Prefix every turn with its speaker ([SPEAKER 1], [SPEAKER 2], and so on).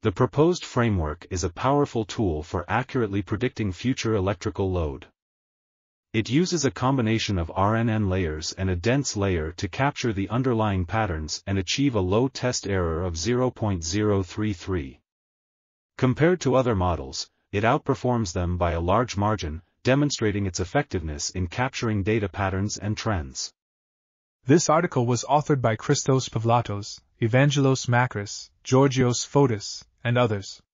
[SPEAKER 1] The proposed framework is a powerful tool for accurately predicting future electrical load. It uses a combination of RNN layers and a dense layer to capture the underlying patterns and achieve a low test error of 0.033. Compared to other models, it outperforms them by a large margin, demonstrating its effectiveness in capturing data patterns and trends.
[SPEAKER 2] This article was authored by Christos, Pavlatos, Evangelos, Makris, Georgios, Fotis, and others.